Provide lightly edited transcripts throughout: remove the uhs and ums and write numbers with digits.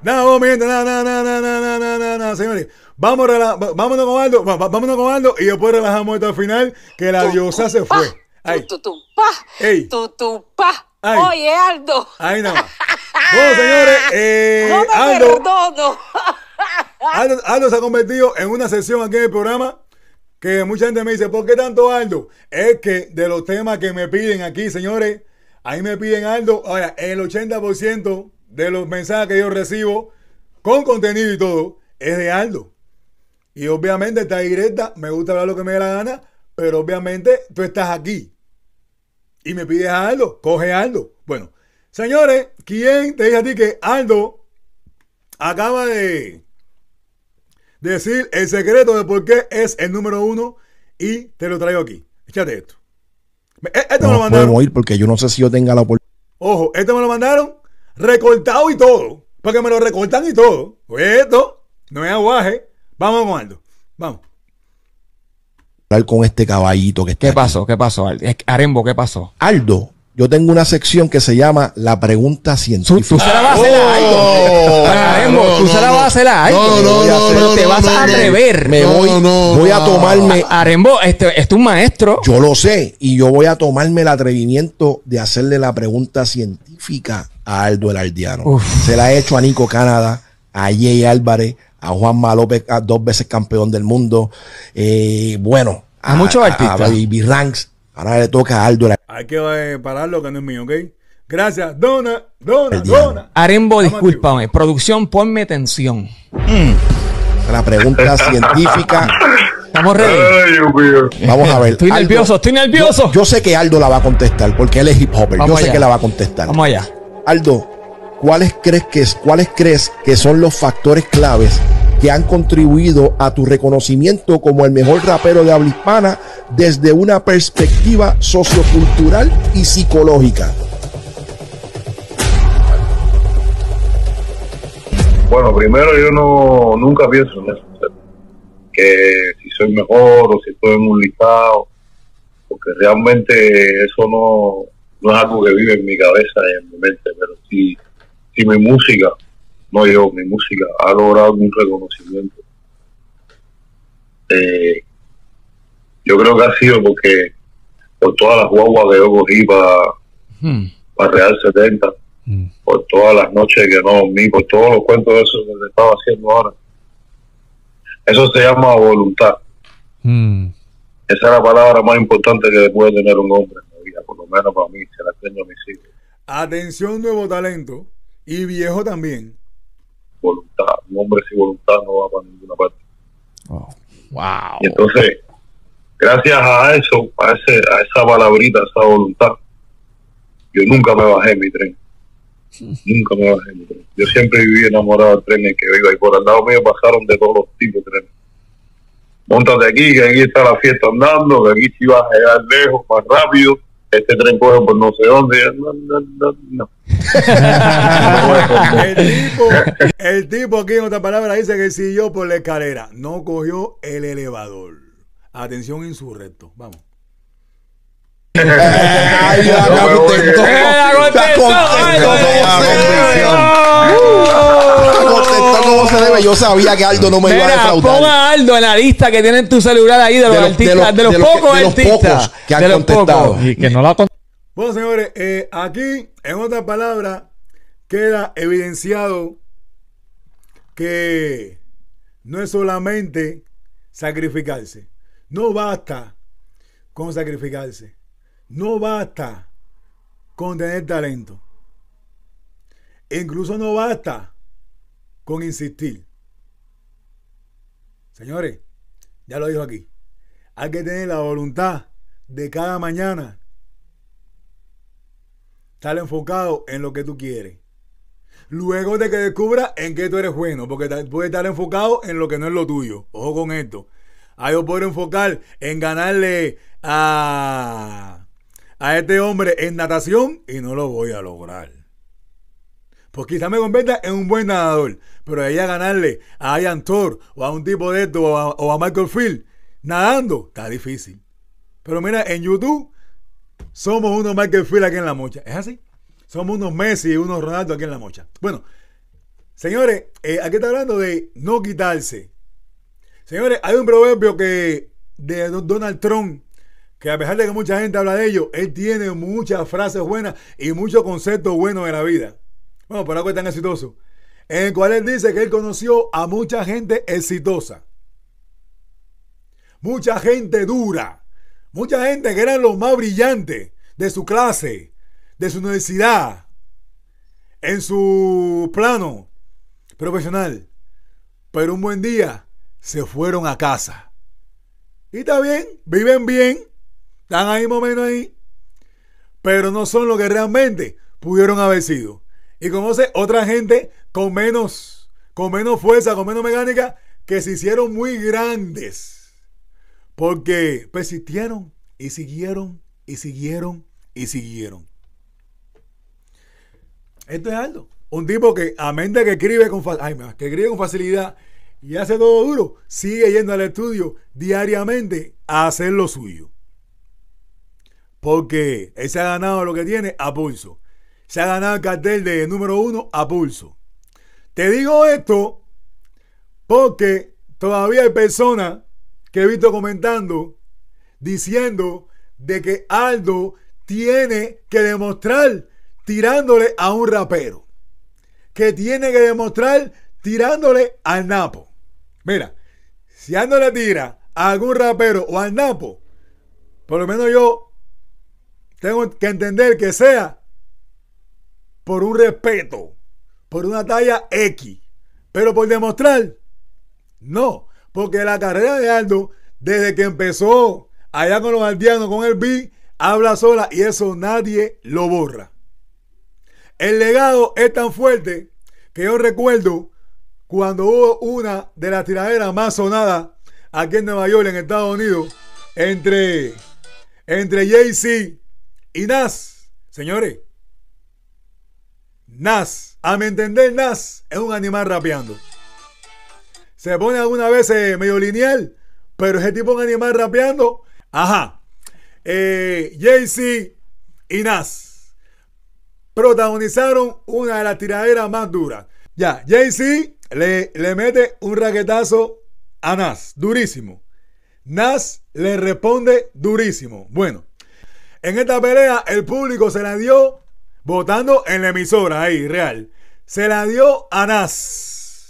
No, mi gente, no, señores. Vámonos con Aldo, vámonos con Aldo y después relajamos esto al final, que la diosa se fue. Oye, Aldo. Ahí nada más. Bueno, señores, No te perdono. Aldo se ha convertido en una sesión aquí en el programa que mucha gente me dice, ¿por qué tanto Aldo? Es que de los temas que me piden aquí, señores, ahí me piden Aldo. Ahora, el 80% de los mensajes que yo recibo con contenido y todo es de Aldo. Y obviamente está directa, me gusta hablar lo que me dé la gana, pero obviamente tú estás aquí y me pides a Aldo, coge a Aldo. Bueno, señores, ¿quién te dice a ti que Aldo acaba de decir el secreto de por qué es el número 1 y te lo traigo aquí? Échate esto. Esto me lo mandaron. Podemos ir porque yo no sé si yo tenga la oportunidad. Ojo, esto me lo mandaron recortado y todo, porque me lo recortan y todo. Pues esto no es aguaje. Vamos con Aldo. Vamos. Con este caballito que está. ¿Qué pasó? ¿Qué pasó? Arembo, ¿qué pasó? Aldo, yo tengo una sección que se llama La Pregunta Científica. Tú se la vas a hacer a Aldo. Arembo, tú se la vas a hacer a Aldo. No, te vas a atrever. Voy a tomarme. Arembo, este es un maestro. Yo lo sé. Y yo voy a tomarme el atrevimiento de hacerle la pregunta científica a Aldo el Aldeano. Se la he hecho a Nico Canadá, a Jay Álvarez, a Juanma López, 2 veces campeón del mundo. Bueno, a muchos artistas. A Baby Ranks. Ahora le toca a Aldo. Hay que pararlo, que no es mío, ¿ok? Gracias. Dona. Arembo, discúlpame. Producción, ponme tensión. La pregunta científica. Estamos ready. Vamos a ver. Estoy nervioso. Yo sé que Aldo la va a contestar porque él es hip hopper. Yo sé que la va a contestar. Vamos allá. Aldo, ¿cuáles crees que son los factores claves que han contribuido a tu reconocimiento como el mejor rapero de habla hispana desde una perspectiva sociocultural y psicológica? Bueno, primero yo nunca pienso en eso, que si soy mejor o si estoy en un listado, porque realmente eso no es algo que vive en mi cabeza y en mi mente, pero si mi música, mi música ha logrado algún reconocimiento, yo creo que ha sido por todas las guaguas que yo cogí para Real 70, por todas las noches que no dormí, por todos los cuentos de eso que te estaba haciendo ahora. Eso se llama voluntad. Esa es la palabra más importante que puede tener un hombre en la vida, por lo menos para mí, se la tengo a mis hijos. Atención, nuevo talento y viejo también. Voluntad. Un hombre sin voluntad no va para ninguna parte. Wow. Y entonces, gracias a eso, a esa palabrita, a esa voluntad, yo nunca me bajé en mi tren. Nunca me bajé en mi tren. Yo siempre viví enamorado del tren en el que vivo, y por al lado mío pasaron de todos los tipos de trenes. Móntate aquí, que aquí está la fiesta andando, que aquí si vas a llegar lejos, más rápido. Este tren coge por no sé dónde. No. El tipo aquí en otra palabra dice que siguió por la escalera, no cogió el elevador. Atención, insurrecto. Vamos. Como se debe. Yo sabía que Aldo no me iba a defraudar. Ponga a Aldo en la lista que tiene en tu celular ahí de los artistas, de los pocos artistas que han contestado y que no la Bueno, señores, aquí en otra palabra queda evidenciado que no es solamente sacrificarse. No basta con sacrificarse. No basta con tener talento. Incluso no basta con insistir. Señores, ya lo dijo aquí. Hay que tener la voluntad de cada mañana estar enfocado en lo que tú quieres. Luego de que descubras en qué tú eres bueno, porque puedes estar enfocado en lo que no es lo tuyo. Ojo con esto. Yo puedo enfocar en ganarle a este hombre en natación y no lo voy a lograr. Pues quizá me convierta en un buen nadador, pero de ahí a ganarle a Ian Thor o a un tipo de esto o a Michael Field nadando, está difícil. Pero mira, en YouTube somos unos Michael Field aquí en La Mocha. ¿Es así? Somos unos Messi y unos Ronaldo aquí en La Mocha. Bueno, Señores, aquí está hablando de no quitarse. Señores, hay un proverbio de Donald Trump, que a pesar de que mucha gente habla de ello, él tiene muchas frases buenas y muchos conceptos buenos de la vida. Bueno, por algo es tan exitoso. En el cual él dice que él conoció a mucha gente exitosa. Mucha gente dura. Mucha gente que eran los más brillantes de su clase, de su universidad, en su plano profesional. Pero un buen día se fueron a casa. Y está bien, viven bien, están ahí más o menos ahí, pero no son lo que realmente pudieron haber sido. Y conoce otra gente con menos fuerza, con menos mecánica, que se hicieron muy grandes. Porque persistieron y siguieron y siguieron y siguieron. Esto es Aldo. Un tipo que, a mente que escribe con facilidad y hace todo duro, sigue yendo al estudio diariamente a hacer lo suyo. Porque él se ha ganado lo que tiene a pulso. Se ha ganado el cartel de número 1 a pulso. Te digo esto porque todavía hay personas que he visto comentando diciendo de que Aldo tiene que demostrar tirándole a un rapero, que tiene que demostrar tirándole al Napo. Mira, si Aldo le tira a algún rapero o al Napo, por lo menos yo tengo que entender que sea por un respeto, por una talla X, pero por demostrar, no, porque la carrera de Aldo, desde que empezó allá con los aldeanos, con el beat, habla sola y eso nadie lo borra. El legado es tan fuerte que yo recuerdo cuando hubo una de las tiraderas más sonadas aquí en Nueva York, en Estados Unidos, entre Jay-Z y Nas. Señores, Nas, a mi entender, Nas es un animal rapeando. Se pone algunas veces medio lineal, pero ese tipo es un animal rapeando. Ajá. Jay-Z y Nas protagonizaron una de las tiraderas más duras. Ya, Jay-Z le mete un raquetazo a Nas, durísimo. Nas le responde durísimo. Bueno, en esta pelea el público se la dio votando en la emisora ahí, real. Se la dio a Nas.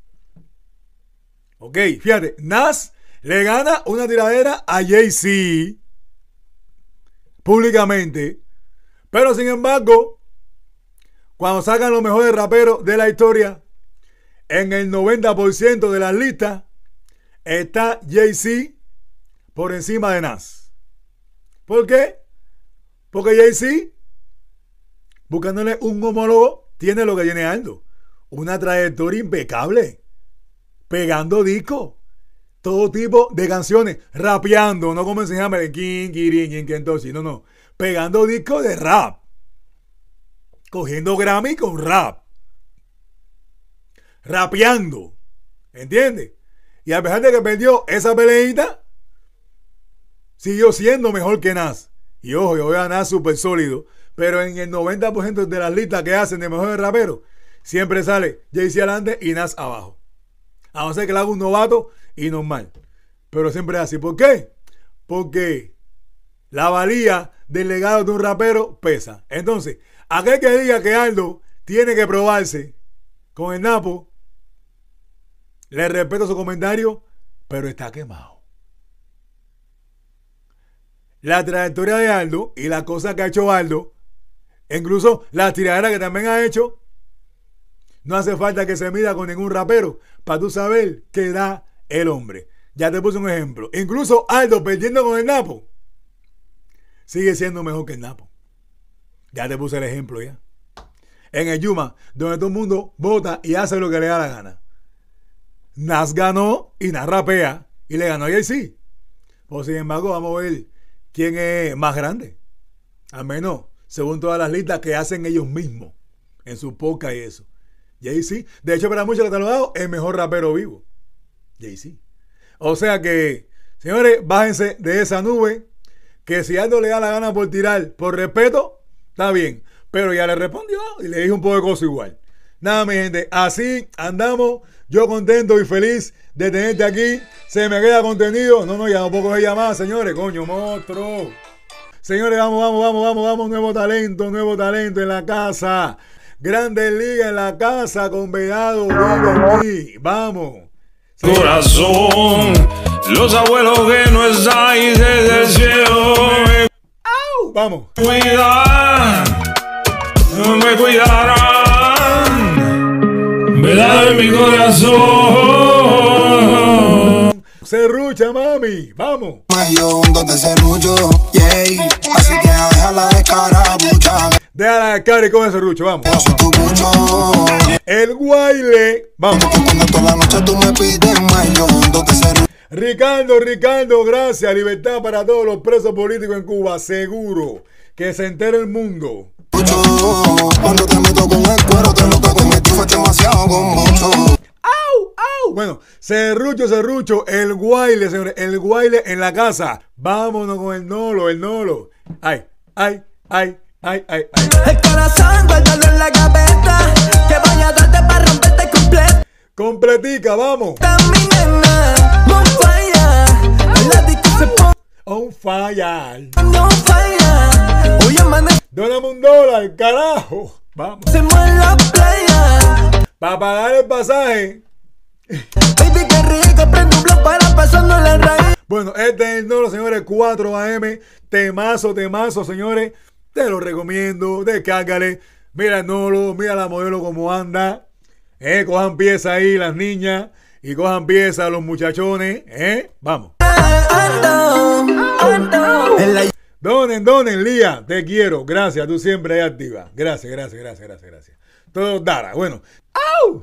Ok, fíjate, Nas le gana una tiradera a Jay-Z públicamente. Pero sin embargo, cuando sacan los mejores raperos de la historia, en el 90% de las listas está Jay-Z por encima de Nas. ¿Por qué? Porque Jay-Z, buscándole un homólogo, tiene lo que tiene Aldo. Una trayectoria impecable. Pegando discos. Todo tipo de canciones. Rapeando. No como enseñarme de King, Kirin, Kentoshi. No. Pegando discos de rap. Cogiendo Grammy con rap. Rapeando. ¿Entiendes? Y a pesar de que perdió esa peleita, siguió siendo mejor que Nas. Y ojo, yo veo a Nas súper sólido. Pero en el 90% de las listas que hacen de mejores raperos, siempre sale Jay-Z adelante y Nas abajo. A no ser que le haga un novato y normal. Pero siempre es así. ¿Por qué? Porque la valía del legado de un rapero pesa. Entonces, aquel que diga que Aldo tiene que probarse con el Napo, le respeto su comentario, pero está quemado. La trayectoria de Aldo y las cosas que ha hecho Aldo, incluso las tiraderas que también ha hecho, no hace falta que se mida con ningún rapero para tú saber qué da el hombre. Ya te puse un ejemplo. Incluso Aldo perdiendo con el Napo sigue siendo mejor que el Napo. Ya te puse el ejemplo ya. En el Yuma, donde todo el mundo vota y hace lo que le da la gana. Nas ganó y Nas rapea y le ganó a Jay-Z. Pues sin embargo, vamos a ver quién es más grande. Al menos según todas las listas que hacen ellos mismos en su podcast y eso. Jay-Z, de hecho, para muchos catalogados, el mejor rapero vivo. Jay-Z. O sea que, señores, bájense de esa nube. Que si Aldo le da la gana por tirar, por respeto, está bien. Pero ya le respondió y le dijo un poco de cosas igual. Nada, mi gente, así andamos. Yo contento y feliz de tenerte aquí. Se me queda contenido. No, ya no puedo coger llamadas, señores. Coño, monstruo. Señores, vamos. Nuevo talento en la casa. Grandes Ligas en la casa con Vedado. Vamos. Corazón, los abuelos que no estáis desde el cielo. Vamos. Me cuidarán. Vedado en mi corazón. Serrucha, mami, vamos. Déjala de cara y come serrucho, vamos. El Guayle, vamos. Ricardo, gracias. Libertad para todos los presos políticos en Cuba. Seguro que se entere el mundo. Cuando te meto con el cuero, te lo toco, me fue demasiado con mucho. Bueno, Serrucho, el Guayle, señores, el Guayle en la casa. Vámonos con el Nolo. Ay. El corazón, guárdalo en la gaveta, que vaya a darte para romperte completo. Completica, vamos. Mi nena, on fire, la disco se pone on fire. Hoy amanece. Dóname $1, carajo. Vamos. Se mueve la playa. Para pagar el pasaje. Baby, qué rico, prende un blog para pasarnos la raíz. Bueno, este es el Nolo, señores, 4 AM. Temazo, señores. Te lo recomiendo, descárgale. Mira el Nolo, mira la modelo como anda. Cojan pieza ahí las niñas y cojan pieza los muchachones. Vamos. Donen, Lía, te quiero. Gracias, tú siempre ahí activa. Gracias. Todo Dara. Bueno. ¡Au!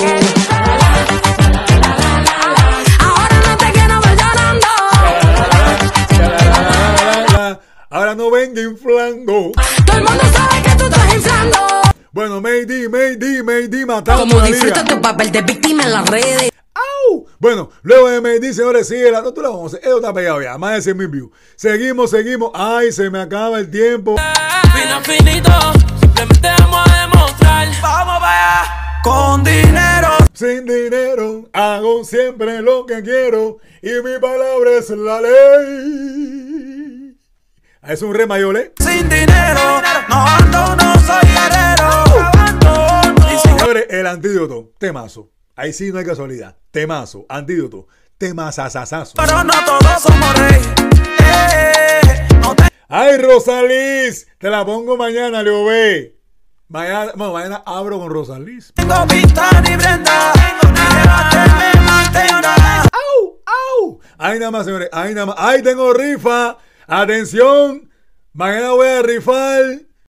Ahora no te quiero ver llorando. Ahora no venga inflando. Todo el mundo sabe que tú estás inflando. Bueno, Maydi, matando. Como disfruta tu papel de víctima en las redes. ¡Au! Bueno, luego de Maydi, señores, sigue la. No, tú la vamos a hacer. Esto está pegado ya. Más de 100.000 views. Seguimos. Ay, se me acaba el tiempo. Finito. Simplemente vamos a demostrar. Vamos para allá. Con dinero. Sin dinero, hago siempre lo que quiero. Y mi palabra es la ley. Es un re mayor, ¿eh? Sin dinero, no soy herero. Y señores, el antídoto, temazo. Ahí sí no hay casualidad. Temazo, antídoto, temazazazazo. Pero no todos somos reyes. Ay, Rosaliz, te la pongo mañana, Leo B. Mañana abro con Rosaliz. Tengo pista ni Brenda. ¡Au! Ahí nada más, señores. Ahí tengo rifa. Atención. Mañana voy a rifar